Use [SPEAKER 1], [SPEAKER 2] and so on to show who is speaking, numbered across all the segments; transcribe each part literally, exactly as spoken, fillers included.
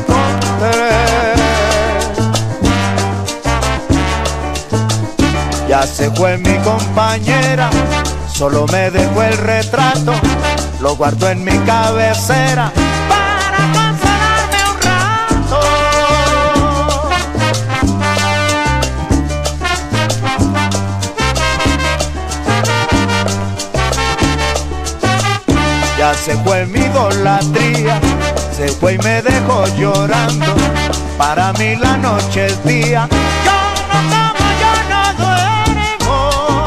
[SPEAKER 1] encontré. Ya se fue mi compañera, solo me dejó el retrato, lo guardo en mi cabecera para consolarme un rato. Ya se fue mi idolatría, se fue y me dejó llorando, para mí la noche es día. Yo no como, yo no duermo.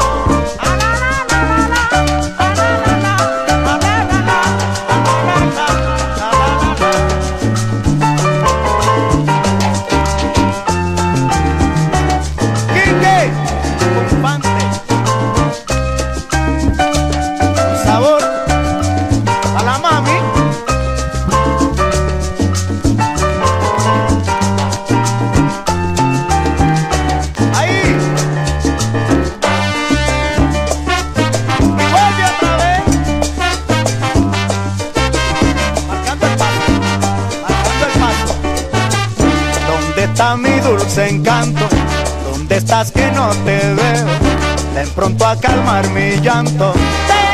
[SPEAKER 1] Quique, Infante, sabor a la mami. Ahí. Y vuelve otra vez. Marcando el paso, marcando el paso. ¿Dónde está mi dulce encanto? ¿Dónde estás que no te veo? Ven pronto a calmar mi llanto.